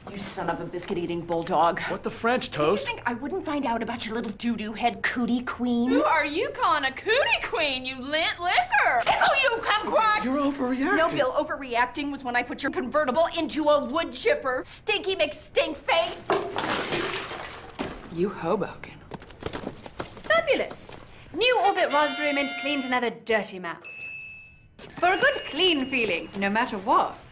You son of a biscuit-eating bulldog. What the French, Did Toast? you think I wouldn't find out about your little doo-doo head cootie queen? Who are you calling a cootie queen, you lint licker? Pickle you, kumquat! You're overreacting. No, Bill, overreacting was when I put your convertible into a wood chipper. Stinky McStink face! You Hoboken. Fabulous. New Orbit Raspberry Mint cleans another dirty mouth. For a good clean feeling, no matter what.